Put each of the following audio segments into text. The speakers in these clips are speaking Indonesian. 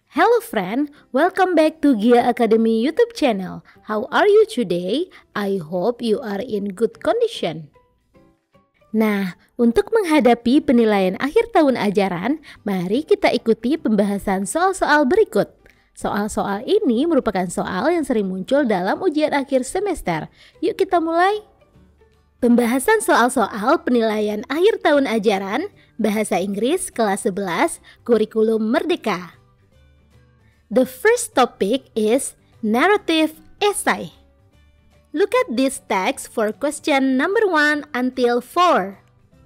Hello friend, welcome back to Gia Academy YouTube channel. How are you today? I hope you are in good condition. Nah, untuk menghadapi penilaian akhir tahun ajaran, mari kita ikuti pembahasan soal-soal berikut. Soal-soal ini merupakan soal yang sering muncul dalam ujian akhir semester. Yuk kita mulai. Pembahasan soal-soal penilaian akhir tahun ajaran, Bahasa Inggris kelas 11, Kurikulum Merdeka. The first topic is narrative essay. Look at this text for question number 1 until 4.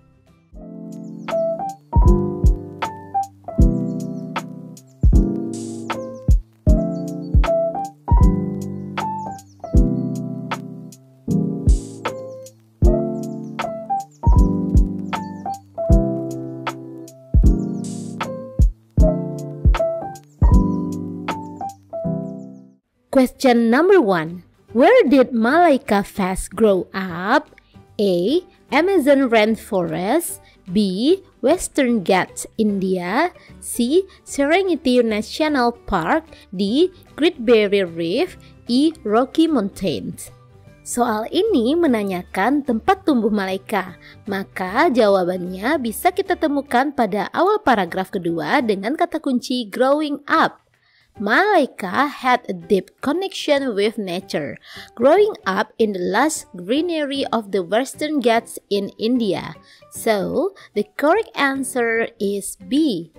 Question number 1. Where did Malaika Fast grow up? A. Amazon rainforest. B. Western Ghats, India. C. Serengeti National Park. D. Great Barrier Reef. E. Rocky Mountains. Soal ini menanyakan tempat tumbuh Malaika, maka jawabannya bisa kita temukan pada awal paragraf kedua dengan kata kunci growing up. Malaika had a deep connection with nature, growing up in the lush greenery of the Western Ghats in India. So, the correct answer is B.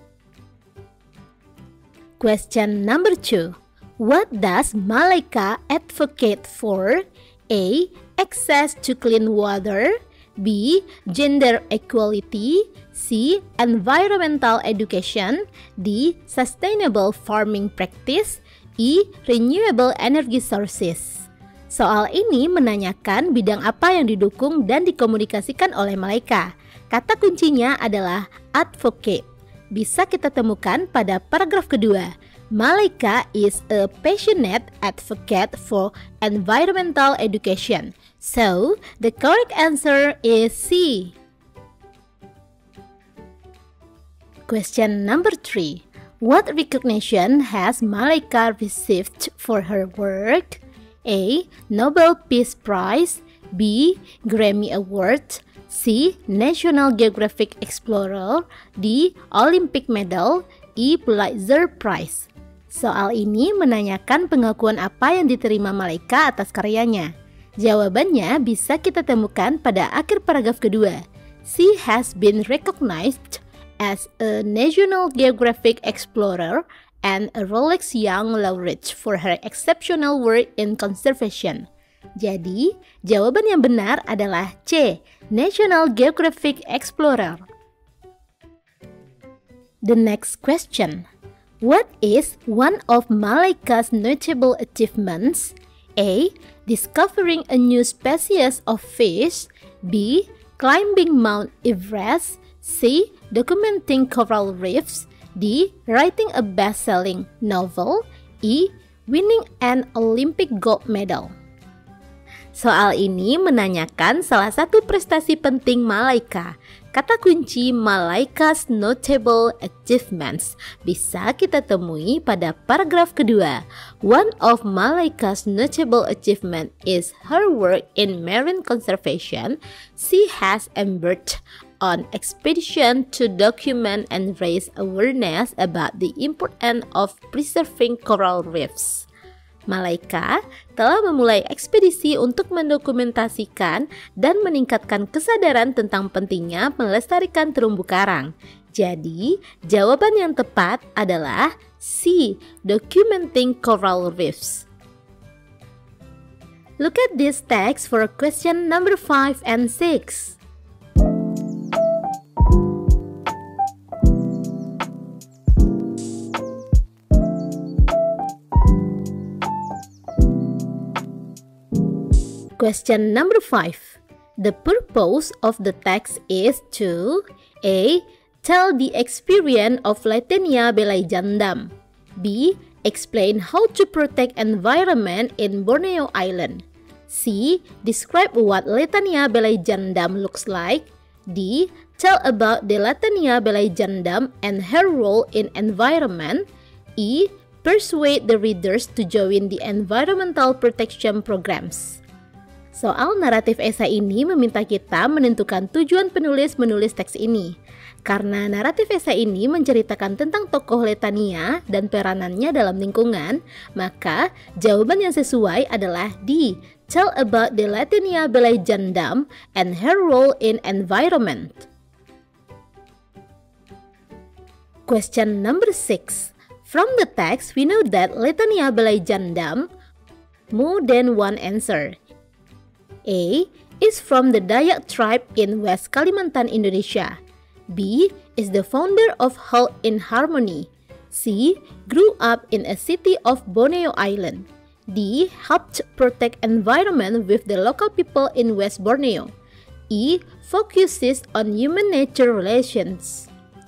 Question number 2. What does Malaika advocate for? A. Access to clean water. B. Gender equality. C. Environmental education. D. Sustainable farming practice. E. Renewable energy sources. Soal ini menanyakan bidang apa yang didukung dan dikomunikasikan oleh Malaika. Kata kuncinya adalah advocate. Bisa kita temukan pada paragraf kedua. Malaika is a passionate advocate for environmental education. So, the correct answer is C. Question number 3. What recognition has Malaika received for her work? A. Nobel Peace Prize. B. Grammy Award. C. National Geographic Explorer. D. Olympic Medal. E. Pulitzer Prize. Soal ini menanyakan pengakuan apa yang diterima Malaika atas karyanya. Jawabannya bisa kita temukan pada akhir paragraf kedua. She has been recognized as a National Geographic Explorer and a Rolex Young Laureate for her exceptional work in conservation. Jadi, jawaban yang benar adalah C, National Geographic Explorer. The next question. What is one of Malaika's notable achievements? A. Discovering a new species of fish. B. Climbing Mount Everest. C. Documenting coral reefs. D. Writing a best-selling novel. E. Winning an Olympic gold medal. Soal ini menanyakan salah satu prestasi penting Malaika. Kata kunci Malaika's notable achievements bisa kita temui pada paragraf kedua. One of Malaika's notable achievement is her work in marine conservation. She has embarked on expedition to document and raise awareness about the importance of preserving coral reefs. Malaika telah memulai ekspedisi untuk mendokumentasikan dan meningkatkan kesadaran tentang pentingnya melestarikan terumbu karang. Jadi, jawaban yang tepat adalah C, documenting coral reefs. Look at this text for question number 5 and 6. Question number 5. The purpose of the text is to A. Tell the experience of Latenia Belaijandam. B. Explain how to protect environment in Borneo Island. C. Describe what Latenia Belaijandam looks like. D. Tell about the Latenia Belaijandam and her role in environment. E. Persuade the readers to join the environmental protection programs. Soal naratif esai ini meminta kita menentukan tujuan penulis menulis teks ini. Karena naratif esai ini menceritakan tentang tokoh Letania dan peranannya dalam lingkungan, maka jawaban yang sesuai adalah D. Tell about the Letania Belaijendam and her role in environment. Question number 6. From the text, we know that Letania Belaijendam more than one answer. A. Is from the Dayak tribe in West Kalimantan, Indonesia. B. Is the founder of Halt in Harmony. C. Grew up in a city of Borneo Island. D. Helped protect environment with the local people in West Borneo. E. Focuses on human-nature relations.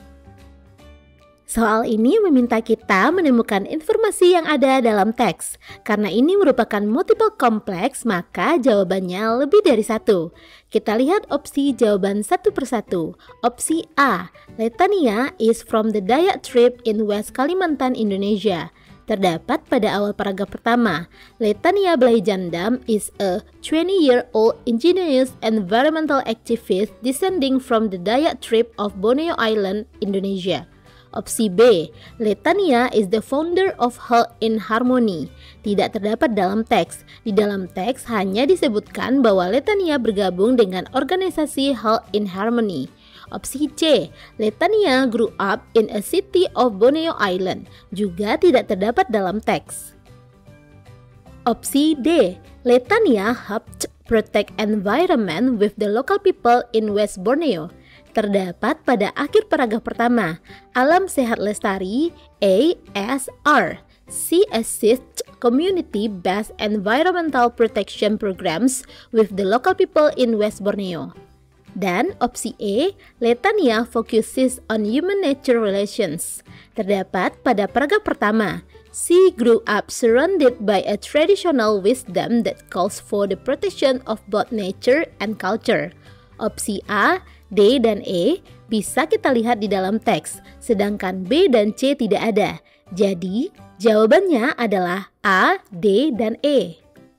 Soal ini meminta kita menemukan informasi yang ada dalam teks. Karena ini merupakan multiple kompleks, maka jawabannya lebih dari satu. Kita lihat opsi jawaban satu persatu. Opsi A. Letania is from the Dayak tribe in West Kalimantan, Indonesia. Terdapat pada awal paragraf pertama. Letania Belaijendam is a 20-year-old ingenious environmental activist descending from the Dayak tribe of Borneo Island, Indonesia. Opsi B. Letania is the founder of Halt in Harmony. Tidak terdapat dalam teks. Di dalam teks hanya disebutkan bahwa Letania bergabung dengan organisasi Halt in Harmony. Opsi C. Letania grew up in a city of Borneo Island. Juga tidak terdapat dalam teks. Opsi D. Letania helped protect environment with the local people in West Borneo. Terdapat pada akhir paragraf pertama. Alam sehat lestari, ASR. C. Assist community-based environmental protection programs with the local people in West Borneo. Dan opsi E, Letania focuses on human-nature relations. Terdapat pada paragraf pertama. She grew up surrounded by a traditional wisdom that calls for the protection of both nature and culture. Opsi A, D, dan E bisa kita lihat di dalam teks, sedangkan B dan C tidak ada. Jadi, jawabannya adalah A, D, dan E.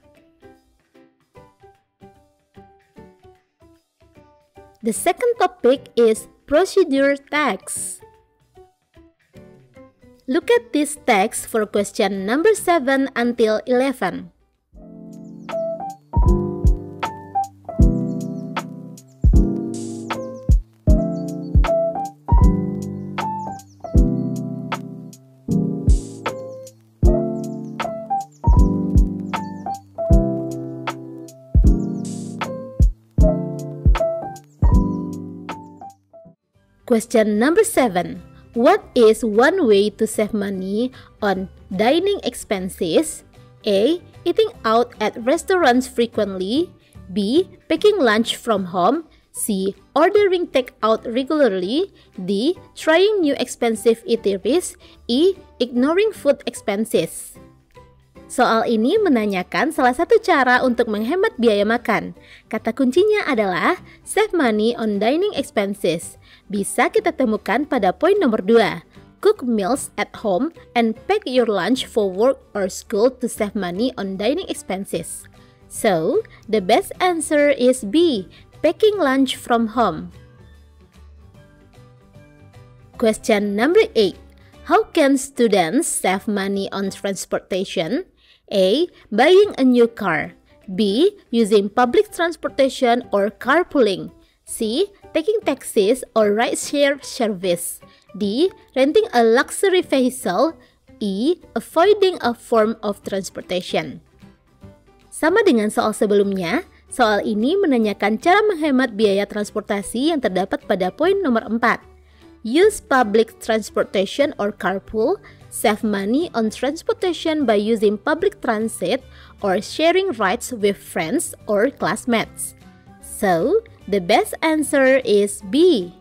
The second topic is procedure text. Look at this text for question number 7 until 11. Question number 7. What is one way to save money on dining expenses? A. Eating out at restaurants frequently. B. Packing lunch from home. C. Ordering takeout regularly. D. Trying new expensive eateries. E. Ignoring food expenses. Soal ini menanyakan salah satu cara untuk menghemat biaya makan. Kata kuncinya adalah save money on dining expenses. Bisa kita temukan pada poin nomor 2. Cook meals at home and pack your lunch for work or school to save money on dining expenses. So, the best answer is B. Packing lunch from home. Question number 8. How can students save money on transportation? A. Buying a new car. B. Using public transportation or carpooling. C. Taking taxis or rideshare service. D. Renting a luxury vehicle. E. Avoiding a form of transportation. Sama dengan soal sebelumnya, soal ini menanyakan cara menghemat biaya transportasi yang terdapat pada poin nomor 4. Use public transportation or carpool. Save money on transportation by using public transit or sharing rides with friends or classmates. So, the best answer is B.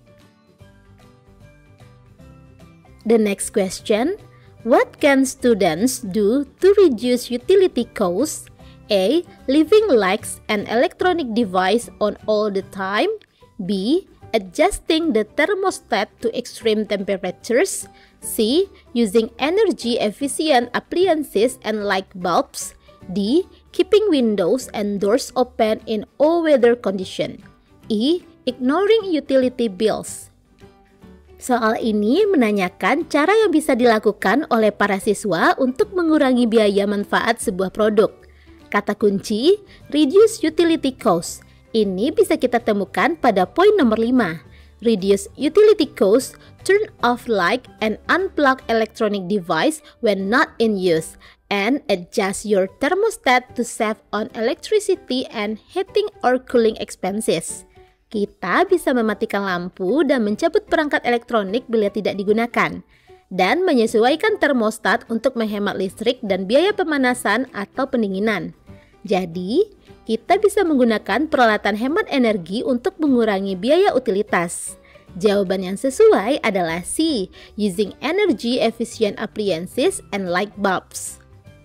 The next question. What can students do to reduce utility costs? A. Leaving lights and electronic device on all the time. B. adjusting the thermostat to extreme temperatures. C. Using energy-efficient appliances and light bulbs. D. Keeping windows and doors open in all weather condition. E. Ignoring utility bills. Soal ini menanyakan cara yang bisa dilakukan oleh para siswa untuk mengurangi biaya manfaat sebuah produk. Kata kunci, reduce utility cost. Ini bisa kita temukan pada poin nomor 5. Reduce utility cost, turn off light and unplug electronic device when not in use, and adjust your thermostat to save on electricity and heating or cooling expenses. Kita bisa mematikan lampu dan mencabut perangkat elektronik bila tidak digunakan, dan menyesuaikan termostat untuk menghemat listrik dan biaya pemanasan atau pendinginan. Jadi, kita bisa menggunakan peralatan hemat energi untuk mengurangi biaya utilitas. Jawaban yang sesuai adalah C, using energy efficient appliances and light bulbs.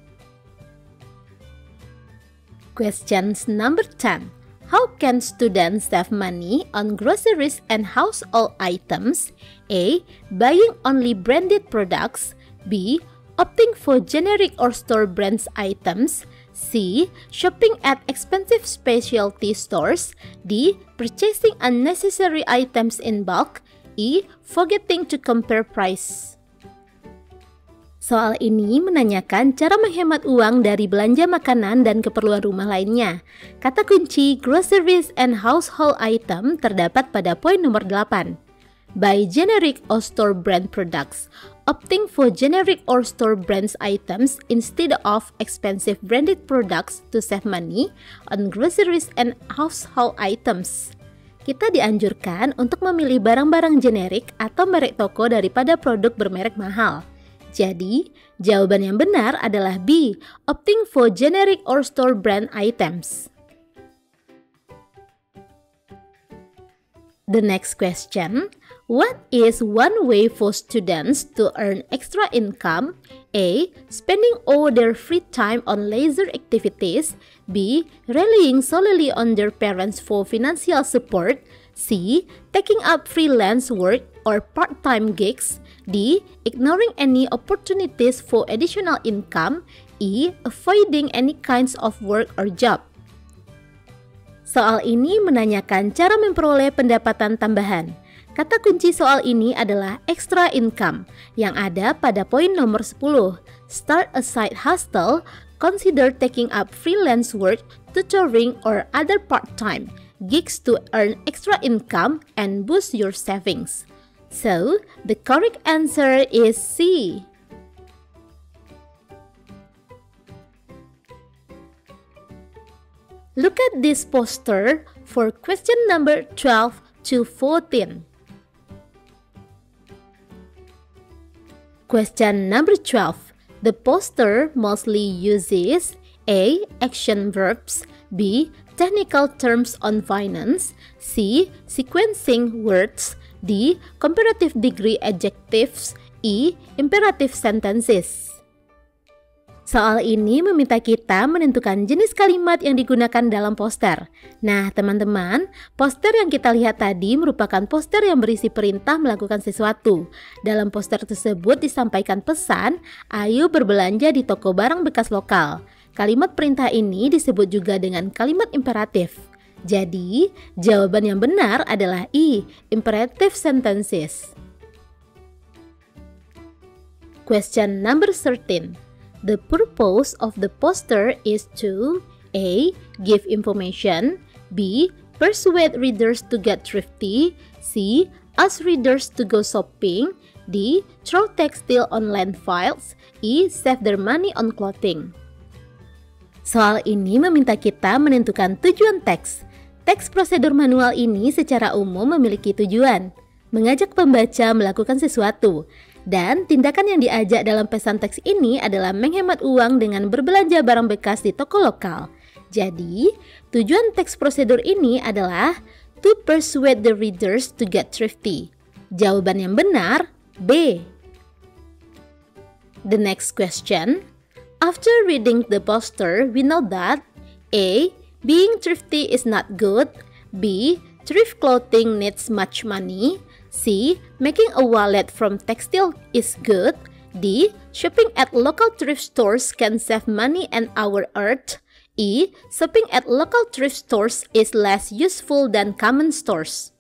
Questions number 10. How can students save money on groceries and household items? A. Buying only branded products. B. Opting for generic or store brands items. C. Shopping at expensive specialty stores. D. Purchasing unnecessary items in bulk. E. Forgetting to compare price. Soal ini menanyakan cara menghemat uang dari belanja makanan dan keperluan rumah lainnya. Kata kunci groceries and household item terdapat pada poin nomor 8. Buy generic or store brand products. Opting for generic or store brands items instead of expensive branded products to save money on groceries and household items. Kita dianjurkan untuk memilih barang-barang generik atau merek toko daripada produk bermerek mahal. Jadi, jawaban yang benar adalah B, opting for generic or store brand items. The next question, what is one way for students to earn extra income? A. Spending all their free time on leisure activities. B. Relying solely on their parents for financial support. C. Taking up freelance work or part-time gigs. D. Ignoring any opportunities for additional income. E. Avoiding any kinds of work or job. Soal ini menanyakan cara memperoleh pendapatan tambahan. Kata kunci soal ini adalah extra income yang ada pada poin nomor 10. Start a side hustle, consider taking up freelance work, tutoring, or other part-time gigs to earn extra income and boost your savings. So, the correct answer is C. Look at this poster for question number 12 to 14. Question number 12. The poster mostly uses A. Action verbs. B. Technical terms on finance. C. Sequencing words. D. Comparative degree adjectives. E. Imperative sentences. Soal ini meminta kita menentukan jenis kalimat yang digunakan dalam poster. Nah, teman-teman, poster yang kita lihat tadi merupakan poster yang berisi perintah melakukan sesuatu. Dalam poster tersebut disampaikan pesan, ayo berbelanja di toko barang bekas lokal. Kalimat perintah ini disebut juga dengan kalimat imperatif. Jadi, jawaban yang benar adalah E, imperative sentences. Question number 13. The purpose of the poster is to A. Give information. B. Persuade readers to get thrifty. C. Ask readers to go shopping. D. Throw textile on landfills. E. Save their money on clothing. Soal ini meminta kita menentukan tujuan teks. Teks prosedur manual ini secara umum memiliki tujuan mengajak pembaca melakukan sesuatu, dan tindakan yang diajak dalam pesan teks ini adalah menghemat uang dengan berbelanja barang bekas di toko lokal. Jadi, tujuan teks prosedur ini adalah to persuade the readers to get thrifty. Jawaban yang benar B. The next question. After reading the poster, we know that A. Being thrifty is not good. B. thrift clothing needs much money. C. Making a wallet from textile is good. D. Shopping at local thrift stores can save money and our earth. E. Shopping at local thrift stores is less useful than common stores.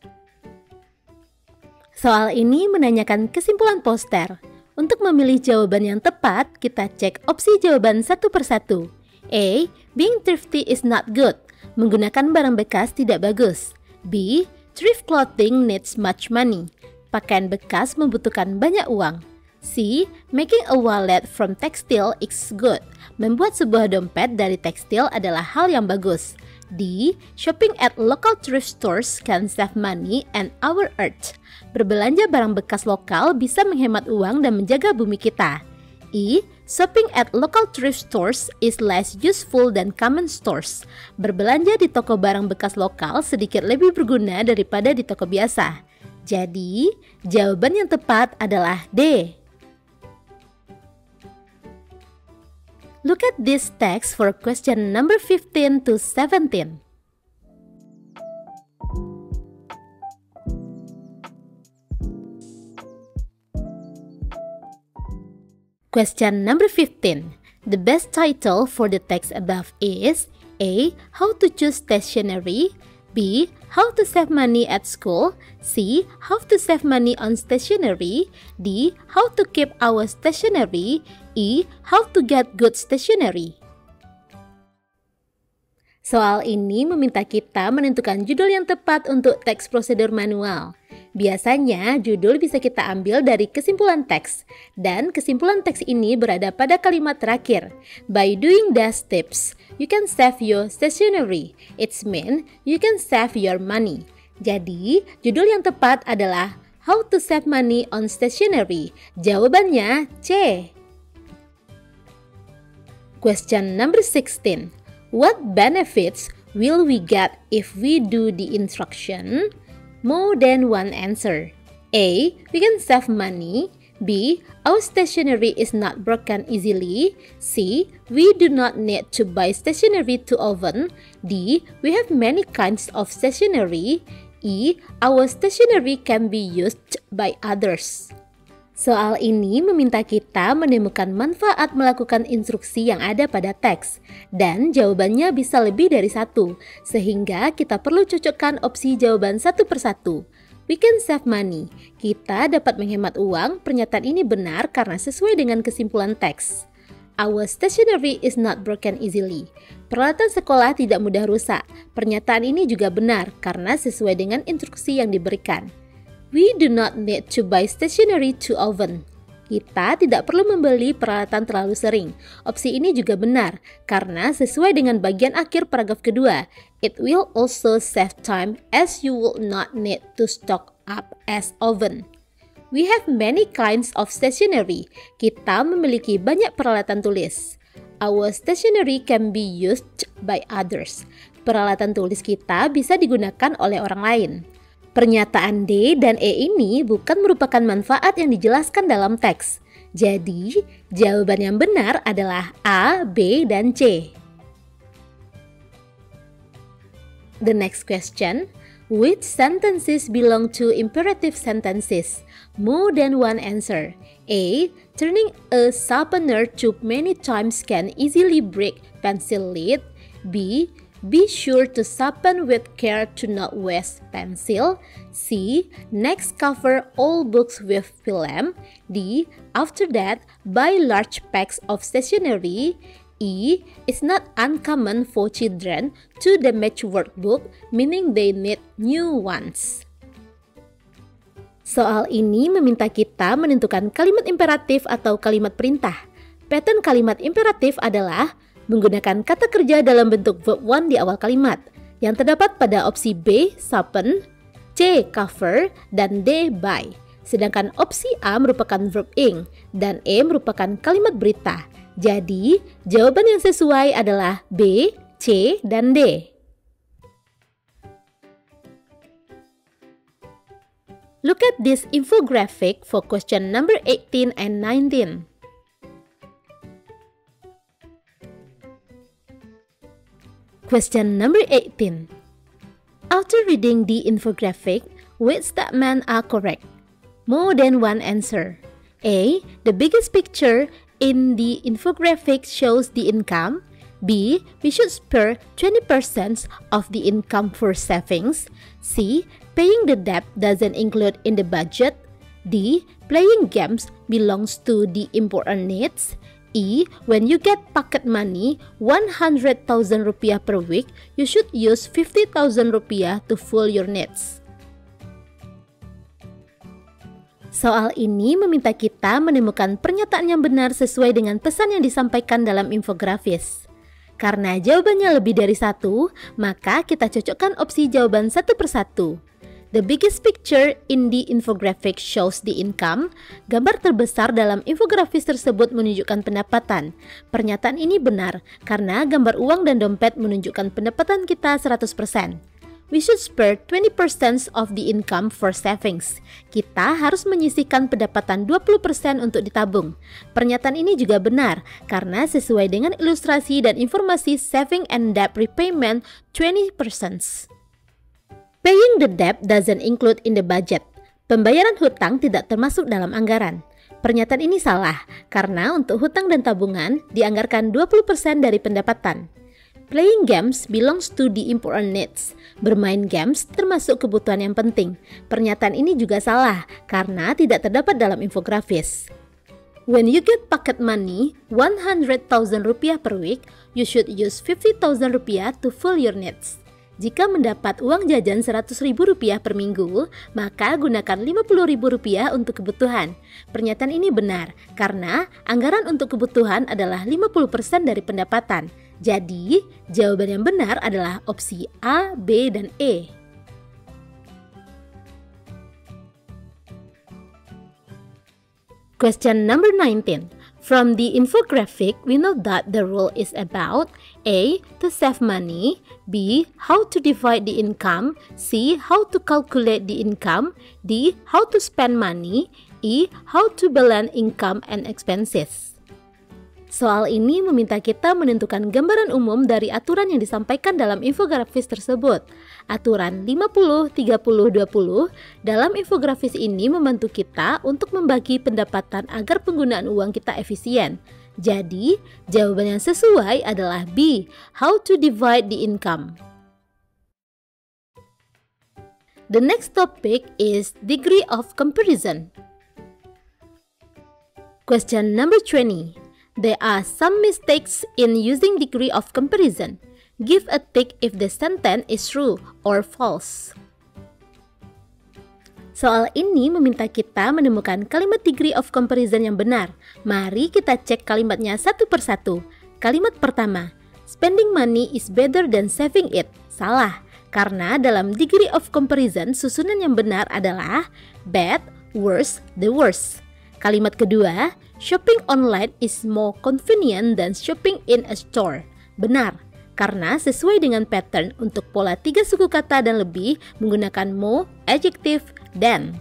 Soal ini menanyakan kesimpulan poster. Untuk memilih jawaban yang tepat, kita cek opsi jawaban satu persatu. A. Being thrifty is not good. Menggunakan barang bekas tidak bagus. B. Thrift clothing needs much money. Pakaian bekas membutuhkan banyak uang. C. Making a wallet from textile is good. Membuat sebuah dompet dari tekstil adalah hal yang bagus. D. Shopping at local thrift stores can save money and our earth. Berbelanja barang bekas lokal bisa menghemat uang dan menjaga bumi kita. E. Shopping at local thrift stores is less useful than common stores. Berbelanja di toko barang bekas lokal sedikit lebih berguna daripada di toko biasa. Jadi, jawaban yang tepat adalah D. Look at this text for question number 15 to 17. Question number 15. The best title for the text above is A. How to choose stationery. B. How to save money at school. C. How to save money on stationery. D. How to keep our stationery. E. How to get good stationery. Soal ini meminta kita menentukan judul yang tepat untuk teks prosedur manual. Biasanya, judul bisa kita ambil dari kesimpulan teks, dan kesimpulan teks ini berada pada kalimat terakhir. By doing these tips, you can save your stationery. It's mean you can save your money. Jadi, judul yang tepat adalah How to Save Money on Stationery. Jawabannya C. Question number 16. What benefits will we get if we do the instruction? More than one answer. A. We can save money. B. Our stationery is not broken easily. C. We do not need to buy stationery too often. D. We have many kinds of stationery. E. Our stationery can be used by others. Soal ini meminta kita menemukan manfaat melakukan instruksi yang ada pada teks, dan jawabannya bisa lebih dari satu, sehingga kita perlu cocokkan opsi jawaban satu persatu. We can save money. Kita dapat menghemat uang. Pernyataan ini benar karena sesuai dengan kesimpulan teks. Our stationery is not broken easily. Peralatan sekolah tidak mudah rusak. Pernyataan ini juga benar karena sesuai dengan instruksi yang diberikan. We do not need to buy stationery too often. Kita tidak perlu membeli peralatan terlalu sering. Opsi ini juga benar, karena sesuai dengan bagian akhir paragraf kedua. It will also save time as you will not need to stock up as often. We have many kinds of stationery. Kita memiliki banyak peralatan tulis. Our stationery can be used by others. Peralatan tulis kita bisa digunakan oleh orang lain. Pernyataan D dan E ini bukan merupakan manfaat yang dijelaskan dalam teks. Jadi, jawaban yang benar adalah A, B, dan C. The next question. Which sentences belong to imperative sentences? More than one answer. A. Turning a sharpener tube many times can easily break pencil lead. B. Be sure to sharpen with care to not waste pencil. C. Next cover all books with film. D. After that, buy large packs of stationery. E. It's not uncommon for children to damage workbook, meaning they need new ones. Soal ini meminta kita menentukan kalimat imperatif atau kalimat perintah. Pattern kalimat imperatif adalah menggunakan kata kerja dalam bentuk verb one di awal kalimat, yang terdapat pada opsi B, sharpen, C, cover, dan D, buy. Sedangkan opsi A merupakan verb ing, dan E merupakan kalimat berita. Jadi, jawaban yang sesuai adalah B, C, dan D. Look at this infographic for question number 18 and 19. Question number 18. After reading the infographic, which statements are correct? More than one answer. A. The biggest picture in the infographic shows the income. B. We should spare 20% of the income for savings. C. Paying the debt doesn't include in the budget. D. Playing games belongs to the important needs. E. When you get pocket money 100,000 rupiah per week, you should use 50,000 rupiah to full your needs. Soal ini meminta kita menemukan pernyataan yang benar sesuai dengan pesan yang disampaikan dalam infografis. Karena jawabannya lebih dari satu, maka kita cocokkan opsi jawaban satu persatu. The biggest picture in the infographic shows the income. Gambar terbesar dalam infografis tersebut menunjukkan pendapatan. Pernyataan ini benar karena gambar uang dan dompet menunjukkan pendapatan kita 100%. We should spare 20% of the income for savings. Kita harus menyisihkan pendapatan 20% untuk ditabung. Pernyataan ini juga benar karena sesuai dengan ilustrasi dan informasi saving and debt repayment 20%. Paying the debt doesn't include in the budget. Pembayaran hutang tidak termasuk dalam anggaran. Pernyataan ini salah karena untuk hutang dan tabungan dianggarkan 20% dari pendapatan. Playing games belongs to the important needs. Bermain games termasuk kebutuhan yang penting. Pernyataan ini juga salah karena tidak terdapat dalam infografis. When you get pocket money 100,000 rupiah per week, you should use 50,000 rupiah to full your needs. Jika mendapat uang jajan 100.000 rupiah per minggu, maka gunakan 50.000 rupiah untuk kebutuhan. Pernyataan ini benar karena anggaran untuk kebutuhan adalah 50% dari pendapatan. Jadi, jawaban yang benar adalah opsi A, B, dan E. Question number 19. From the infographic, we know that the rule is about A. To save money, B. How to divide the income, C. How to calculate the income, D. How to spend money, E. How to balance income and expenses. Soal ini meminta kita menentukan gambaran umum dari aturan yang disampaikan dalam infografis tersebut. Aturan 50-30-20 dalam infografis ini membantu kita untuk membagi pendapatan agar penggunaan uang kita efisien. Jadi, jawaban yang sesuai adalah B. How to divide the income. The next topic is degree of comparison. Question number 20. There are some mistakes in using degree of comparison. Give a tick if the sentence is true or false. Soal ini meminta kita menemukan kalimat degree of comparison yang benar. Mari kita cek kalimatnya satu persatu. Kalimat pertama, spending money is better than saving it. Salah, karena dalam degree of comparison susunan yang benar adalah bad, worse, the worst. Kalimat kedua, shopping online is more convenient than shopping in a store. Benar, karena sesuai dengan pattern untuk pola 3 suku kata dan lebih menggunakan more, adjective, than.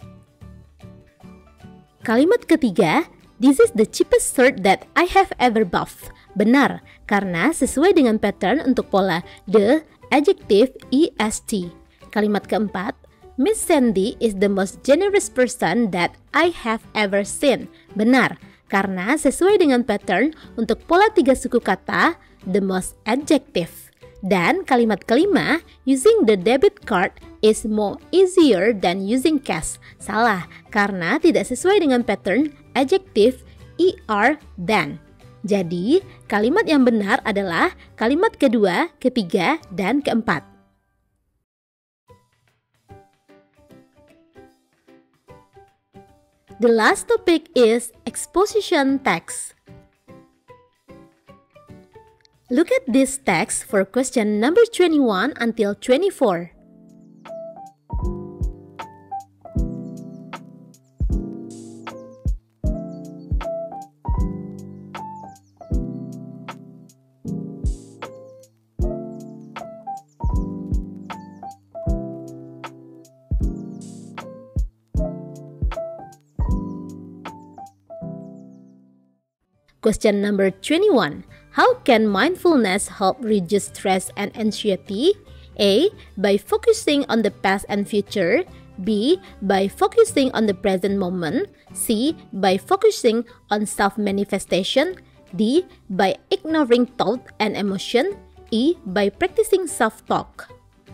Kalimat ketiga, this is the cheapest shirt that I have ever bought. Benar, karena sesuai dengan pattern untuk pola the, adjective, est. Kalimat keempat, Miss Sandy is the most generous person that I have ever seen. Benar, karena sesuai dengan pattern untuk pola 3 suku kata, the most adjective. Dan kalimat kelima, using the debit card is more easier than using cash. Salah, karena tidak sesuai dengan pattern adjective, than. Jadi, kalimat yang benar adalah kalimat kedua, ketiga, dan keempat. The last topic is exposition text. Look at this text for question number 21 until 24. Question number 21. How can mindfulness help reduce stress and anxiety? A. By focusing on the past and future. B. By focusing on the present moment. C. By focusing on self-manifestation. D. By ignoring thought and emotion. E. By practicing self-talk.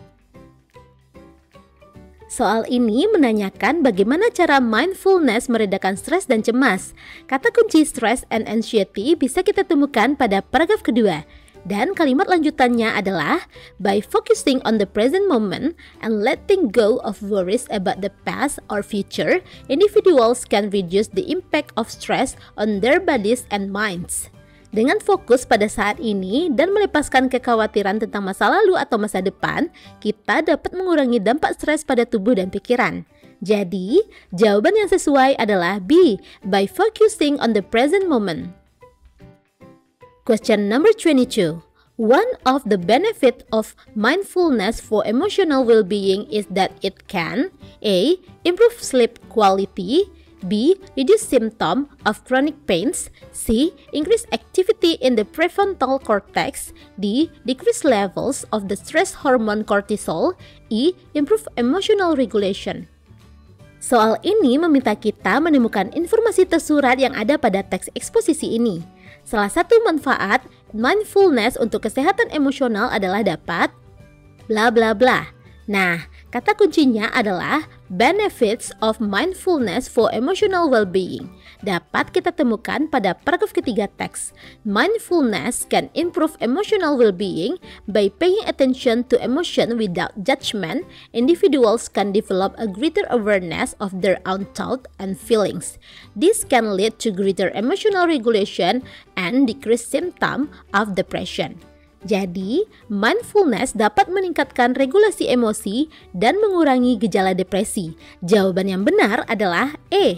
Soal ini menanyakan bagaimana cara mindfulness meredakan stres dan cemas. Kata kunci stress and anxiety bisa kita temukan pada paragraf kedua. Dan kalimat lanjutannya adalah by focusing on the present moment and letting go of worries about the past or future, individuals can reduce the impact of stress on their bodies and minds. Dengan fokus pada saat ini dan melepaskan kekhawatiran tentang masa lalu atau masa depan, kita dapat mengurangi dampak stres pada tubuh dan pikiran. Jadi, jawaban yang sesuai adalah B, by focusing on the present moment. Question number 22. One of the benefits of mindfulness for emotional well-being is that it can A. Improve sleep quality, B. Reduce symptoms of chronic pains. C. Increase activity in the prefrontal cortex. D. Decrease levels of the stress hormone cortisol. E. Improve emotional regulation. Soal ini meminta kita menemukan informasi tersurat yang ada pada teks eksposisi ini. Salah satu manfaat mindfulness untuk kesehatan emosional adalah dapat bla bla bla. Nah, kata kuncinya adalah benefits of mindfulness for emotional well-being. Dapat kita temukan pada paragraf ketiga teks. Mindfulness can improve emotional well-being by paying attention to emotion without judgment. Individuals can develop a greater awareness of their own thoughts and feelings. This can lead to greater emotional regulation and decrease symptoms of depression. Jadi, mindfulness dapat meningkatkan regulasi emosi dan mengurangi gejala depresi. Jawaban yang benar adalah E.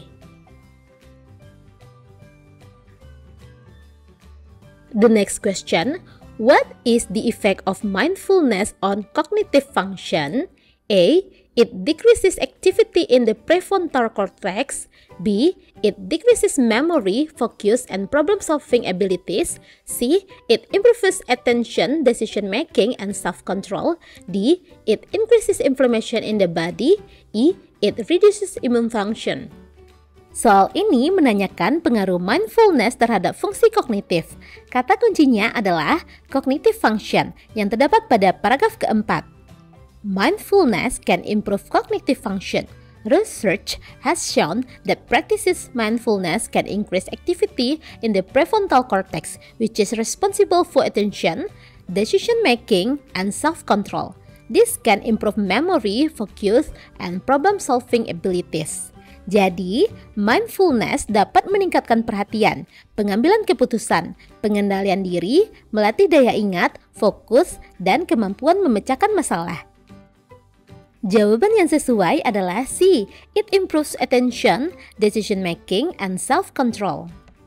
The next question, what is the effect of mindfulness on cognitive function? A. It decreases activity in the prefrontal cortex. B. It decreases memory, focus, and problem-solving abilities. C. It improves attention, decision-making, and self-control. D. It increases inflammation in the body. E. It reduces immune function. Soal ini menanyakan pengaruh mindfulness terhadap fungsi kognitif. Kata kuncinya adalah cognitive function yang terdapat pada paragraf keempat. Mindfulness can improve cognitive function. Research has shown that practices mindfulness can increase activity in the prefrontal cortex, which is responsible for attention, decision-making, and self-control. This can improve memory, focus, and problem-solving abilities. Jadi, mindfulness dapat meningkatkan perhatian, pengambilan keputusan, pengendalian diri, melatih daya ingat, fokus, dan kemampuan memecahkan masalah. Jawaban yang sesuai adalah C. It improves attention, decision-making, and self-control.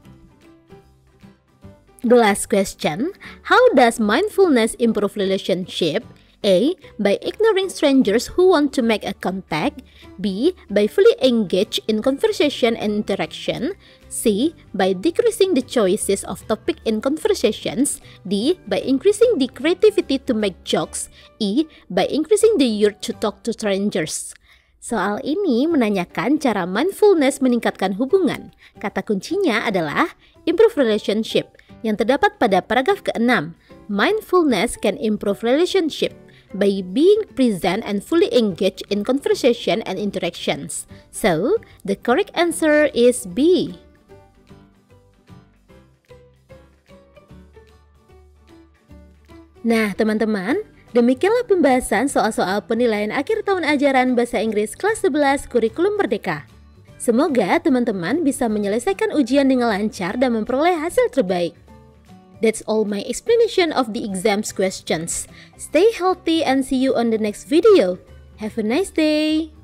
The last question, how does mindfulness improve relationship? A. By ignoring strangers who want to make a contact. B. By fully engage in conversation and interaction. C. By decreasing the choices of topic in conversations. D. By increasing the creativity to make jokes. E. By increasing the urge to talk to strangers. Soal ini menanyakan cara mindfulness meningkatkan hubungan. Kata kuncinya adalah improve relationship yang terdapat pada paragraf ke-6. Mindfulness can improve relationship by being present and fully engaged in conversation and interactions. So, the correct answer is B. Nah, teman-teman, demikianlah pembahasan soal-soal penilaian akhir tahun ajaran Bahasa Inggris kelas 11 Kurikulum Merdeka. Semoga teman-teman bisa menyelesaikan ujian dengan lancar dan memperoleh hasil terbaik. That's all my explanation of the exam's questions. Stay healthy and see you on the next video. Have a nice day.